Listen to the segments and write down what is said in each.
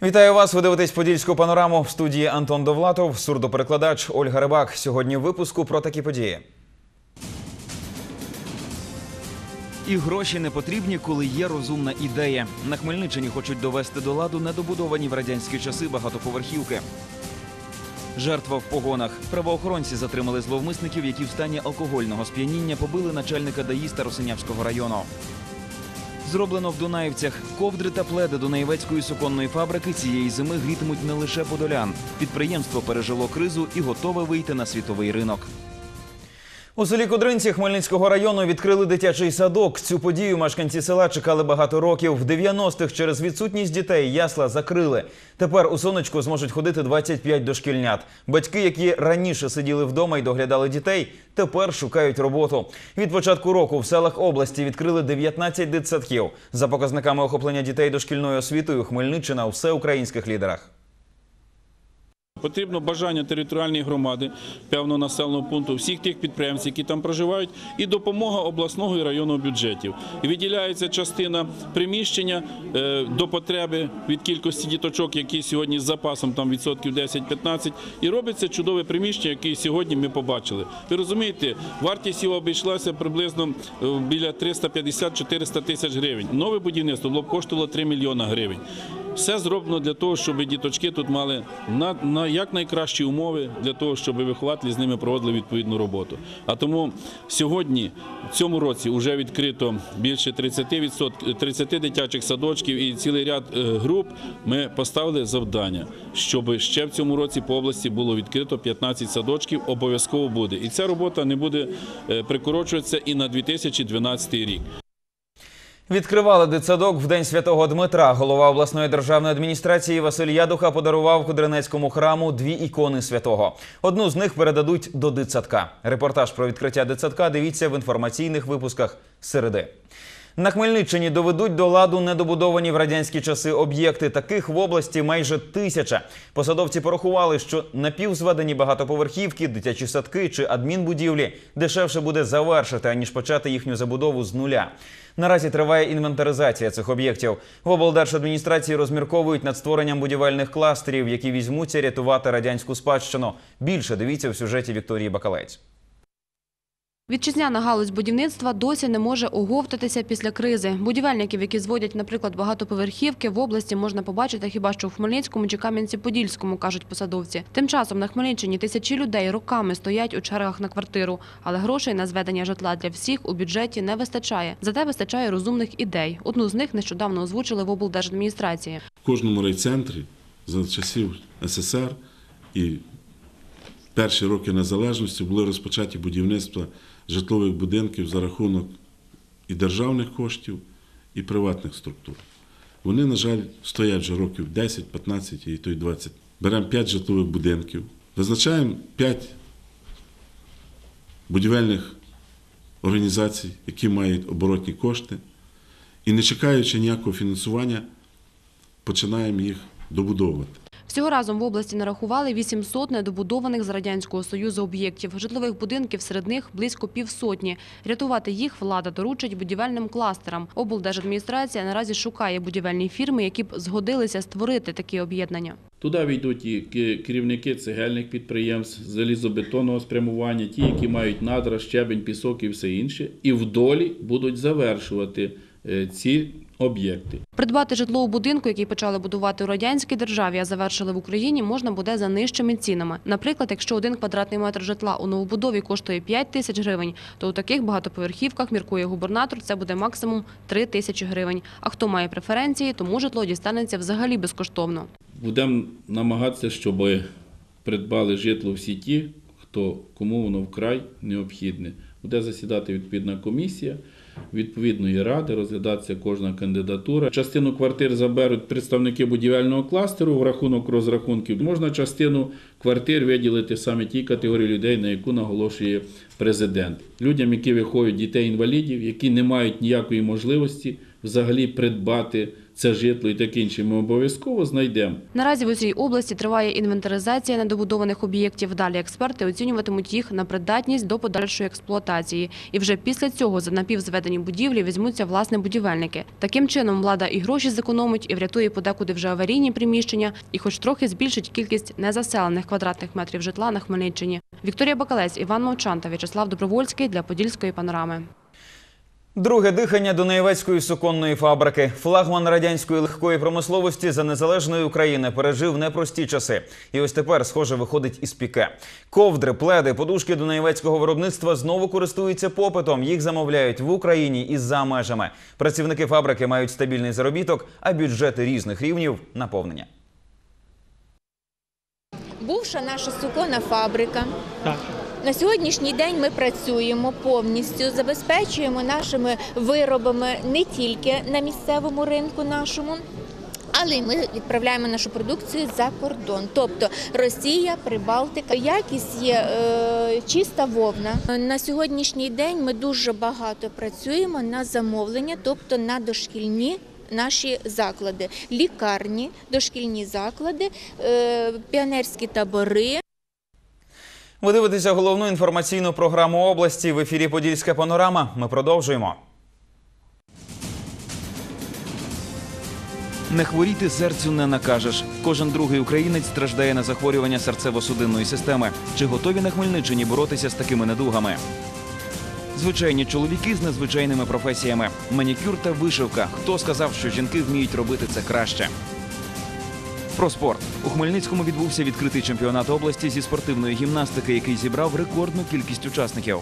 Вітаю вас, ви дивитесь «Подільську панораму», в студії Антон Довлатов, сурдоперекладач Ольга Рибак. Сьогодні в випуску про такі події. І гроші не потрібні, коли є розумна ідея. На Хмельниччині хочуть довести до ладу недобудовані в радянські часи багатоповерхівки. Жертва в погонах. Правоохоронці затримали зловмисників, які в стані алкогольного сп'яніння побили начальника ДАІ Старосинявського району. Зроблено в Дунаївцях. Ковдри та пледи Дунаєвецької суконної фабрики цієї зими грітимуть не лише подолян. Підприємство пережило кризу і готове вийти на світовий ринок. У селі Кудринці Хмельницького району відкрили дитячий садок. Цю подію мешканці села чекали багато років. В 90-х через відсутність дітей ясла закрили. Тепер у сонечку зможуть ходити 25 дошкільнят. Батьки, які раніше сиділи вдома і доглядали дітей, тепер шукають роботу. Від початку року в селах області відкрили 19 дитсадків. За показниками охоплення дітей дошкільною освітою Хмельниччина у всеукраїнських лідерах. Потрібно бажання територіальної громади, певного населеного пункту, всіх тих підприємців, які там проживають, і допомога обласного і районного бюджетів. І виділяється частина приміщення до потреби від кількості діточок, які сьогодні з запасом там відсотків 10-15, і робиться чудове приміщення, яке сьогодні ми побачили. Ви розумієте, вартість його обійшлася приблизно біля 350-400 тисяч гривень. Нове будівництво було б коштувало 3 мільйони гривень. Все зроблено для того, щоб діточки тут мали якнайкращі умови для того, щоб вихователі з ними проводили відповідну роботу. А тому сьогодні, в цьому році, вже відкрито більше 30 дитячих садочків і цілий ряд груп. Ми поставили завдання, щоб ще в цьому році по області було відкрито 15 садочків, обов'язково буде. І ця робота не буде прикорочуватися і на 2012 рік. Відкривали дитсадок в День Святого Дмитра. Голова обласної державної адміністрації Василь Ядуха подарував Кудринецькому храму 2 ікони святого. Одну з них передадуть до дитсадка. Репортаж про відкриття дитсадка дивіться в інформаційних випусках «Середи». На Хмельниччині доведуть до ладу недобудовані в радянські часи об'єкти. Таких в області майже 1000. Посадовці порахували, що напівзведені багатоповерхівки, дитячі садки чи адмінбудівлі дешевше буде завершити, аніж почати їхню забудову з нуля. Наразі триває інвентаризація цих об'єктів. В облдержадміністрації розмірковують над створенням будівельних кластерів, які візьмуться рятувати радянську спадщину. Більше дивіться в сюжеті Вікторії Бакалець. Вітчизняна галузь будівництва досі не може оговтатися після кризи. Будівельників, які зводять, наприклад, багатоповерхівки, в області можна побачити хіба що в Хмельницькому чи Кам'янці-Подільському, кажуть посадовці. Тим часом на Хмельниччині тисячі людей роками стоять у чергах на квартиру. Але грошей на зведення житла для всіх у бюджеті не вистачає. Зате вистачає розумних ідей. Одну з них нещодавно озвучили в облдержадміністрації. В кожному райцентрі за часів СССР і перші роки незалежності були розпочаті будівництва житлових будинків за рахунок і державних коштів, і приватних структур. Вони, на жаль, стоять вже років 10, 15 і то й 20. Беремо 5 житлових будинків, визначаємо 5 будівельних організацій, які мають оборотні кошти, і не чекаючи ніякого фінансування, починаємо їх добудовувати. Всього разом в області нарахували 800 недобудованих з Радянського Союзу об'єктів. Житлових будинків серед них близько 500. Рятувати їх влада доручить будівельним кластерам. Облдержадміністрація наразі шукає будівельні фірми, які б згодилися створити такі об'єднання. Туди війдуть і керівники цегельних підприємств, залізобетонного спрямування, ті, які мають надра, щебень, пісок і все інше. І в долі будуть завершувати ці об'єкти. Придбати житло у будинку, який почали будувати у радянській державі, а завершили в Україні, можна буде за нижчими цінами. Наприклад, якщо 1 квадратний метр житла у новобудові коштує 5 тисяч гривень, то у таких багатоповерхівках, міркує губернатор, це буде максимум 3 тисячі гривень. А хто має преференції, тому житло дістанеться взагалі безкоштовно. Будемо намагатися, щоб придбали житло всі ті, кому воно вкрай необхідне. Буде засідати відповідна комісія відповідної ради, розглядатися кожна кандидатура. Частину квартир заберуть представники будівельного кластеру в рахунок розрахунків. Можна частину квартир виділити саме тій категорії людей, на яку наголошує президент. Людям, які виховують дітей-інвалідів, які не мають ніякої можливості взагалі придбати це житло і таке інше, ми обов'язково знайдемо. Наразі в усій області триває інвентаризація недобудованих об'єктів. Далі експерти оцінюватимуть їх на придатність до подальшої експлуатації. І вже після цього за напівзведені будівлі візьмуться власне будівельники. Таким чином влада і гроші зекономить, і врятує подекуди вже аварійні приміщення, і хоч трохи збільшить кількість незаселених квадратних метрів житла на Хмельниччині. Вікторія Бакалець, Іван Мовчан та В'ячеслав Добровольський для Подільської панорами. Друге дихання Дунаєвецької суконної фабрики. Флагман радянської легкої промисловості за незалежної України пережив непрості часи. І ось тепер, схоже, виходить із піке. Ковдри, пледи, подушки дунаєвецького виробництва знову користуються попитом. Їх замовляють в Україні і за межами. Працівники фабрики мають стабільний заробіток, а бюджети різних рівнів – наповнення. Бувша наша суконна фабрика. На сьогоднішній день ми працюємо повністю, забезпечуємо нашими виробами не тільки на місцевому ринку нашому, але й ми відправляємо нашу продукцію за кордон. Тобто Росія, Прибалтика. Якість є чиста вовна. На сьогоднішній день ми дуже багато працюємо на замовлення, тобто на дошкільні наші заклади, лікарні, дошкільні заклади, піонерські табори. Ви дивитеся головну інформаційну програму області. В ефірі «Подільська панорама». Ми продовжуємо. Не хворіти серцю не накажеш. Кожен другий українець страждає на захворювання серцево-судинної системи. Чи готові на Хмельниччині боротися з такими недугами? Звичайні чоловіки з незвичайними професіями. Манікюр та вишивка. Хто сказав, що жінки вміють робити це краще? Про спорт. У Хмельницькому відбувся відкритий чемпіонат області зі спортивної гімнастики, який зібрав рекордну кількість учасників.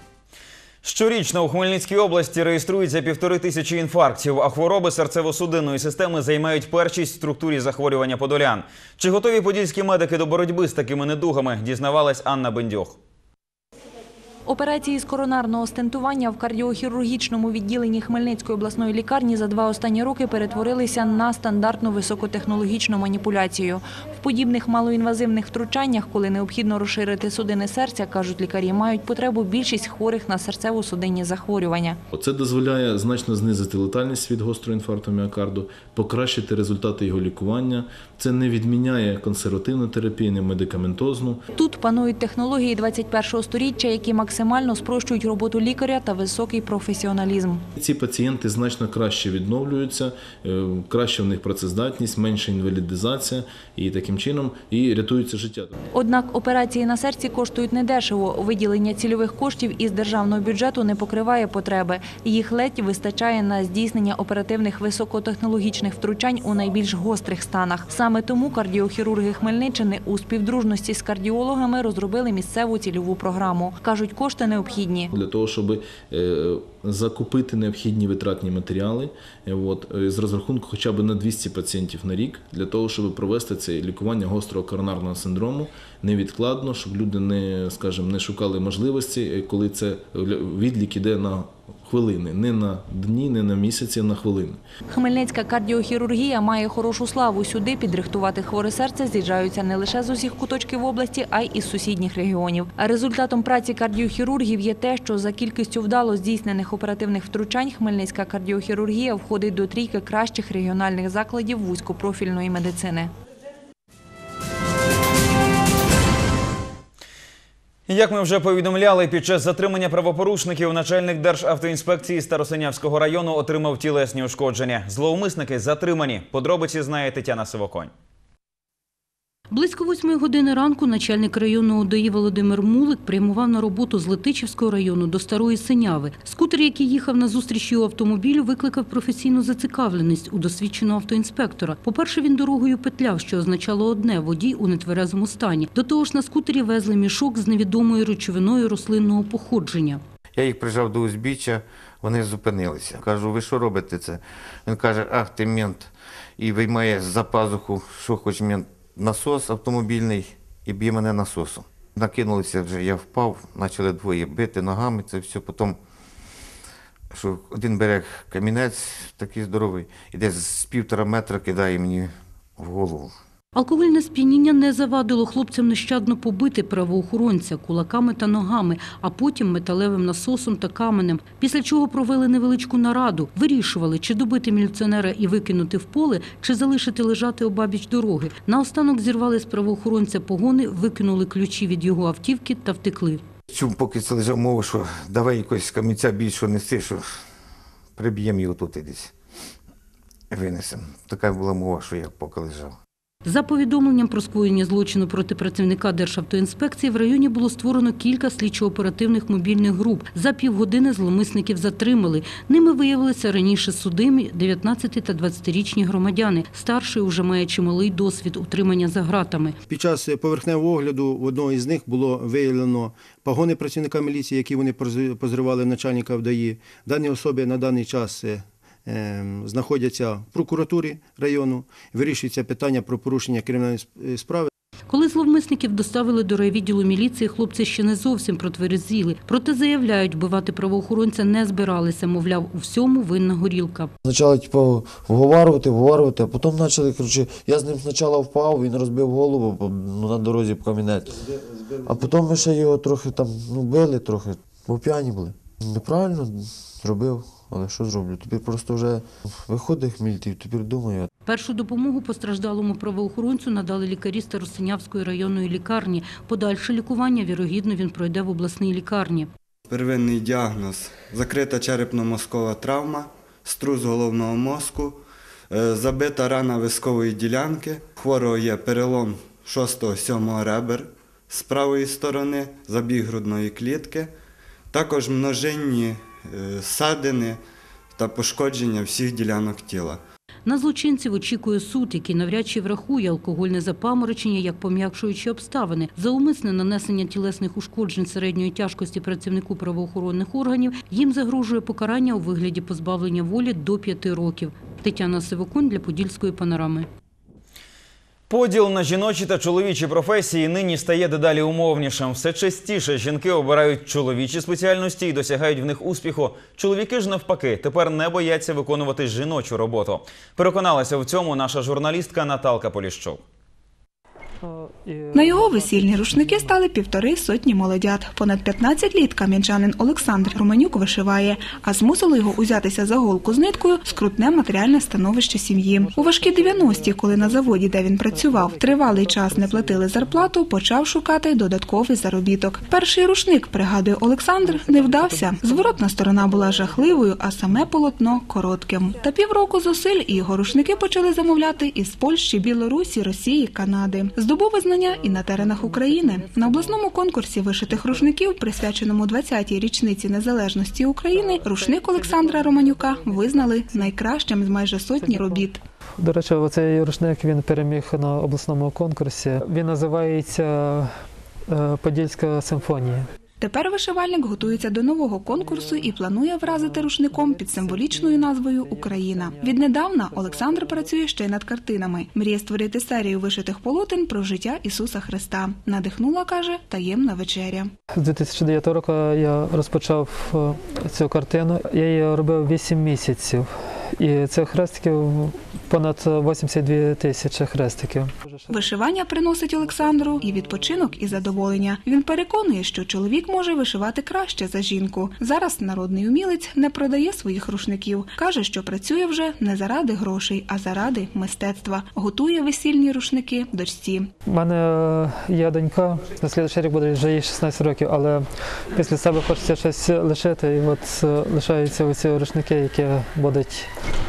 Щорічно у Хмельницькій області реєструється 1500 інфарктів, а хвороби серцево-судинної системи займають першість в структурі захворювання подолян. Чи готові подільські медики до боротьби з такими недугами, дізнавалась Анна Бендьох. Операції з коронарного стентування в кардіохірургічному відділенні Хмельницької обласної лікарні за 2 останні роки перетворилися на стандартну високотехнологічну маніпуляцію. В подібних малоінвазивних втручаннях, коли необхідно розширити судини серця, кажуть лікарі, мають потребу більшість хворих на серцево-судинні захворювання. Це дозволяє значно знизити летальність від гострого інфаркту міокарду, покращити результати його лікування. Це не відміняє консервативну терапію, не медикаментозну. Тут панують технології 21-го сторіччя, які максимально спрощують роботу лікаря та високий професіоналізм. Ці пацієнти значно краще відновлюються, краще в них працездатність, менша інвалідизація і таким чином і рятується життя. Однак операції на серці коштують недешево. Виділення цільових коштів із державного бюджету не покриває потреби. Їх ледь вистачає на здійснення оперативних високотехнологічних втручань у найбільш гострих станах. Саме тому кардіохірурги Хмельниччини у співдружності з кардіологами розробили місцеву цільову програму. Кажуть, кошти необхідні. Для того, щоб закупити необхідні витратні матеріали з розрахунку хоча б на 200 пацієнтів на рік, для того, щоб провести це лікування гострого коронарного синдрому невідкладно, щоб люди не шукали можливості, коли це відлік іде на хвилини, не на дні, не на місяці, а на хвилини. Хмельницька кардіохірургія має хорошу славу. Сюди підрихтувати хворе серце з'їжджаються не лише з усіх куточків області, а й із сусідніх регіонів. А результатом праці кардіохірургів є те, що за кількістю вдало здійснених оперативних втручань Хмельницька кардіохірургія входить до трійки кращих регіональних закладів вузькопрофільної медицини. Як ми вже повідомляли, під час затримання правопорушників начальник Державтоінспекції Старосинявського району отримав тілесні ушкодження. Зловмисники затримані. Подробиці знає Тетяна Сивоконь. Близько 8 години ранку начальник районного ДАІ Володимир Мулик прямував на роботу з Летичівського району до Старої Синяви. Скутер, який їхав назустріч його автомобілю, викликав професійну зацікавленість у досвідченого автоінспектора. По-перше, він дорогою петляв, що означало одне – водій у нетверезому стані. До того ж на скутері везли мішок з невідомою речовиною рослинного походження. Я їх прижав до узбіччя, вони зупинилися. Кажу, ви що робите це? Він каже, ах ти мент, і виймає з-за пазуху, що хоч мент, насос автомобільний і б'є мене насосом. Накинулися вже, я впав, почали двоє бити ногами, це все. Потім, що один бере камінець такий здоровий, і десь з 1,5 метра кидає мені в голову. Алкогольне сп'яніння не завадило хлопцям нещадно побити правоохоронця кулаками та ногами, а потім металевим насосом та каменем. Після чого провели невеличку нараду. Вирішували, чи добити міліціонера і викинути в поле, чи залишити лежати обабіч дороги. Наостанок зірвали з правоохоронця погони, викинули ключі від його автівки та втекли. Чому поки це лежав мова, що давай якось камінця більшого неси, що приб'ємо його тут і десь винесемо. Така була мова, що я поки лежав. За повідомленням про скоєння злочину проти працівника Державтоінспекції в районі було створено кілька слідчо-оперативних мобільних груп. За півгодини зловмисників затримали. Ними виявилися раніше судимі 19 та 20-річні громадяни. Старший уже має чималий досвід утримання за ґратами. Під час поверхневого огляду в одного із них було виявлено погони працівника міліції, які вони позривали начальника ДАІ. Дані особи на даний час знаходяться в прокуратурі району, вирішується питання про порушення кримінальної справи. Коли зловмисників доставили до райвідділу міліції, хлопці ще не зовсім протверезіли. Проте заявляють, вбивати правоохоронця не збиралися, мовляв, у всьому винна горілка. Почали вговорювати, а потім почали, я з ним спочатку впав, він розбив голову на дорозі по камінець. А потім ми ще його трохи били, бо п'яні були. Неправильно зробив. Але що зроблю? Тепер просто вже виходить хміль, тепер думаю. Першу допомогу постраждалому правоохоронцю надали лікарі Старосинявської районної лікарні. Подальше лікування, вірогідно, він пройде в обласній лікарні. Первинний діагноз – закрита черепно-мозкова травма, струс головного мозку, забита рана вискової ділянки. Хворого є перелом 6-7 ребер з правої сторони, забіг грудної клітки, також множинні ссадини та пошкодження всіх ділянок тіла. На злочинців очікує суд, який навряд чи врахує алкогольне запаморочення як пом'якшуючі обставини. За умисне нанесення тілесних ушкоджень середньої тяжкості працівнику правоохоронних органів їм загрожує покарання у вигляді позбавлення волі до 5 років. Тетяна Сивоконь для Подільської панорами. Поділ на жіночі та чоловічі професії нині стає дедалі умовнішим. Все частіше жінки обирають чоловічі спеціальності і досягають в них успіху. Чоловіки ж навпаки тепер не бояться виконувати жіночу роботу. Переконалася в цьому наша журналістка Наталка Поліщук. На його весільні рушники стали 150 молодят. Понад 15 літ кам'янчанин Олександр Романюк вишиває, а змусило його узятися за голку з ниткою скрутне матеріальне становище сім'ї. У важкі 90-ті, коли на заводі, де він працював, тривалий час не платили зарплату, почав шукати додатковий заробіток. Перший рушник, пригадує Олександр, не вдався. Зворотна сторона була жахливою, а саме полотно – коротким. Та півроку зусиль і його рушники почали замовляти із Польщі, Білорусі, Росії, Канади. Здобув визнання і на теренах України. На обласному конкурсі вишитих рушників, присвяченому 20-й річниці незалежності України, рушник Олександра Романюка визнали найкращим з майже сотні робіт. До речі, оцей рушник він переміг на обласному конкурсі. Він називається «Подільська симфонія». Тепер вишивальник готується до нового конкурсу і планує вразити рушником під символічною назвою «Україна». Віднедавна Олександр працює ще й над картинами. Мріє створити серію вишитих полотен про життя Ісуса Христа. Надихнула, каже, таємна вечеря. З 2009 року я розпочав цю картину. Я її робив 8 місяців. І цих хрестиків понад 82 тисячі хрестиків. Вишивання приносить Олександру і відпочинок, і задоволення. Він переконує, що чоловік може вишивати краще за жінку. Зараз народний умілець не продає своїх рушників. Каже, що працює вже не заради грошей, а заради мистецтва. Готує весільні рушники дочці. У мене є донька, на слідчий рік буде вже їй 16 років, але після себе хочеться щось лишити. І от лишаються оці рушники, які будуть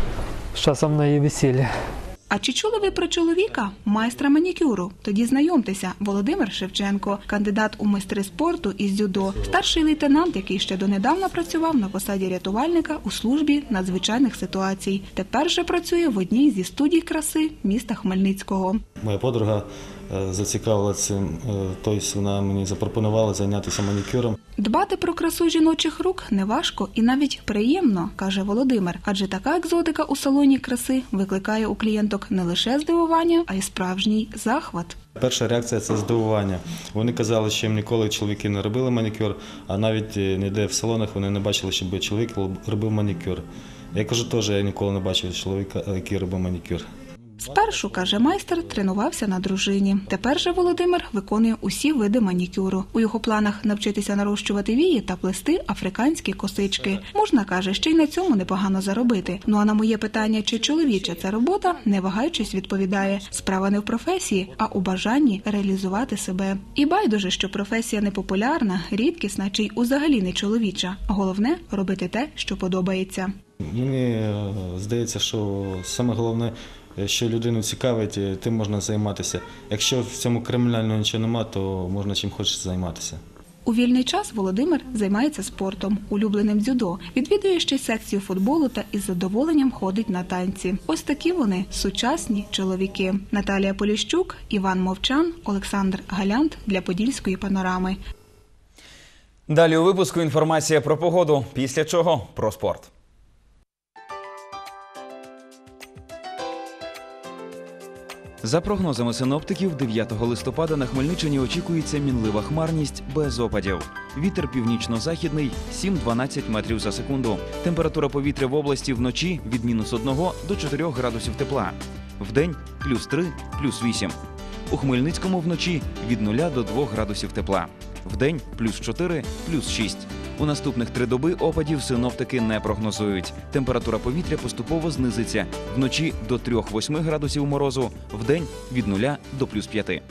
з часом на її весіллі. А чи чули ви про чоловіка? Майстра манікюру. Тоді знайомтеся. Володимир Шевченко, кандидат у майстри спорту із дзюдо. Старший лейтенант, який ще донедавна працював на посаді рятувальника у службі надзвичайних ситуацій. Тепер же працює в одній зі студій краси міста Хмельницького. Моя подруга зацікавила цим, тобто вона мені запропонувала зайнятися манікюром. Дбати про красу жіночих рук неважко і навіть приємно, каже Володимир. Адже така екзотика у салоні краси викликає у клієнток не лише здивування, а й справжній захват. Перша реакція – це здивування. Вони казали, що їм ніколи чоловіки не робили манікюр, а навіть ніде в салонах вони не бачили, щоб чоловік робив манікюр. Я кажу, теж я ніколи не бачив чоловіка, який робив манікюр. Спершу, каже майстер, тренувався на дружині. Тепер же Володимир виконує усі види манікюру. У його планах навчитися нарощувати вії та плести африканські косички. Можна, каже, ще й на цьому непогано заробити. Ну а на моє питання, чи чоловіча це робота, не вагаючись відповідає: справа не в професії, а у бажанні реалізувати себе. І байдуже, що професія непопулярна, рідкісна чи й взагалі не чоловіча. Головне – робити те, що подобається. Мені здається, що саме головне, що людину цікавить, тим можна займатися. Якщо в цьому кримінального нічого немає, то можна чим хочеш займатися. У вільний час Володимир займається спортом, улюбленим дзюдо, відвідує ще секцію футболу та із задоволенням ходить на танці. Ось такі вони – сучасні чоловіки. Наталія Поліщук, Іван Мовчан, Олександр Галянт для Подільської панорами. Далі у випуску інформація про погоду, після чого про спорт. За прогнозами синоптиків, 9 листопада на Хмельниччині очікується мінлива хмарність без опадів. Вітер північно-західний – 7-12 метрів за секунду. Температура повітря в області вночі від -1 до 4 градусів тепла. Вдень – +3, +8. У Хмельницькому вночі від 0 до 2 градусів тепла. Вдень – +4, +6. У наступних 3 доби опадів синоптики не прогнозують. Температура повітря поступово знизиться. Вночі до 3-8 градусів морозу, вдень від 0 до +5.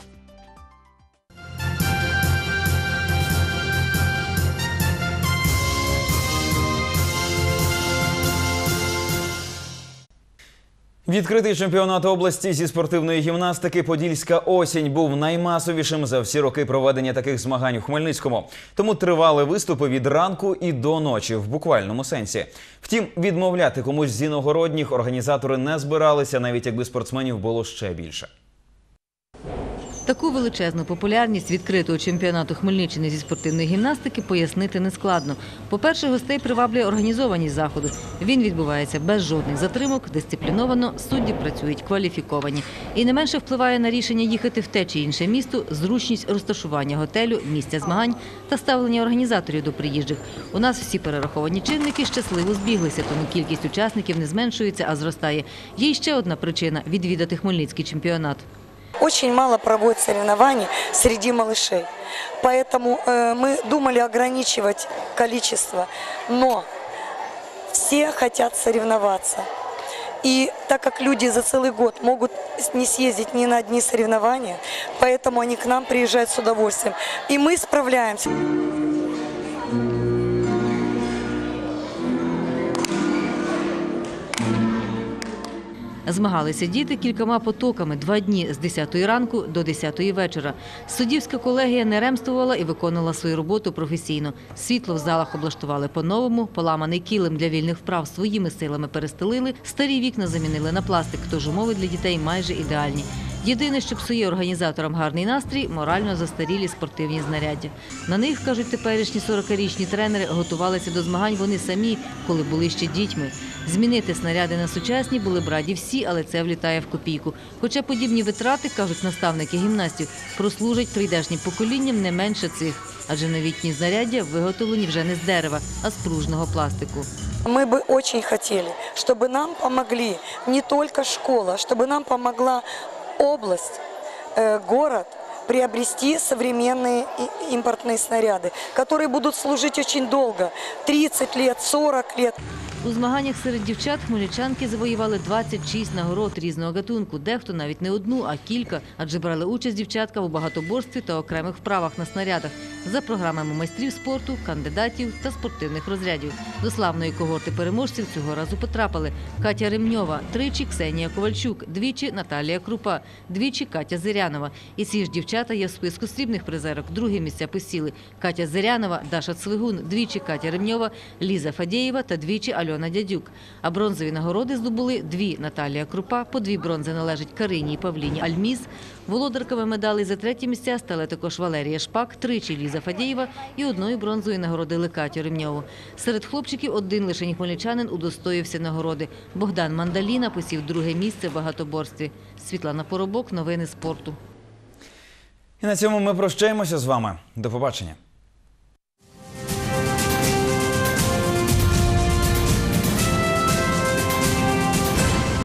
Відкритий чемпіонат області зі спортивної гімнастики «Подільська осінь» був наймасовішим за всі роки проведення таких змагань у Хмельницькому. Тому тривали виступи від ранку і до ночі, в буквальному сенсі. Втім, відмовляти комусь з іногородніх організатори не збиралися, навіть якби спортсменів було ще більше. Таку величезну популярність відкритого чемпіонату Хмельниччини зі спортивної гімнастики пояснити нескладно. По-перше, гостей приваблює організованість заходу. Він відбувається без жодних затримок, дисципліновано, судді працюють кваліфіковані. І не менше впливає на рішення їхати в те чи інше місто зручність розташування готелю, місця змагань та ставлення організаторів до приїжджих. У нас всі перераховані чинники щасливо збіглися, тому кількість учасників не зменшується, а зростає. Є й ще одна причина – відвідати Хмельницький чемпіонат. Очень мало проводят соревнований среди малышей, поэтому мы думали ограничивать количество, но все хотят соревноваться. И так как люди за целый год могут не съездить ни на одни соревнования, поэтому они к нам приезжают с удовольствием. И мы справляемся. Змагалися діти кількома потоками – 2 дні з 10 ранку до 10 вечора. Суддівська колегія не ремствувала і виконувала свою роботу професійно. Світло в залах облаштували по-новому, поламаний килим для вільних вправ своїми силами перестелили, старі вікна замінили на пластик, тож умови для дітей майже ідеальні. Єдине, що псує організаторам гарний настрій – морально застарілі спортивні знаряддя. На них, кажуть теперішні 40-річні тренери, готувалися до змагань вони самі, коли були ще дітьми. Змінити снаряди на сучасні були б раді всі, але це влітає в копійку. Хоча подібні витрати, кажуть наставники гімнастів, прослужать прийдешнім поколінням не менше цих. Адже новітні знаряддя виготовлені вже не з дерева, а з пружного пластику. Мы бы очень хотели, чтобы нам помогли не только школа, чтобы нам помогла область, город приобрести современные импортные снаряды, которые будут служить очень долго, 30 лет, 40 лет. У змаганнях серед дівчат хмельничанки завоювали 26 нагород різного гатунку, дехто навіть не одну, а кілька, адже брали участь дівчатка у багатоборстві та окремих вправах на снарядах за програмами майстрів спорту, кандидатів та спортивних розрядів. До славної когорти переможців цього разу потрапили Катя Ремньова, тричі Ксенія Ковальчук, двічі Наталія Крупа, двічі Катя Зирянова. І ці ж дівчата є в списку срібних призерок. Другі місця посіли Катя Зирянова, Даша Цвигун, двічі Катя Ремньова, Ліза Фадєєва та двічі Альона Дядюк. А бронзові нагороди здобули 2 Наталія Крупа, по 2 бронзи належать Карині і Павліні Альміз. Володарками медалей за 3 місця стали також Валерія Шпак, тричі Ліза Фадєєва і 1 бронзою нагородили Катю Ремньову. Серед хлопчиків 1 лише хмельничанин удостоївся нагороди. Богдан Мандаліна посів 2 місце в багатоборстві. Світлана Поробок, новини спорту. І на цьому ми прощаємося з вами. До побачення.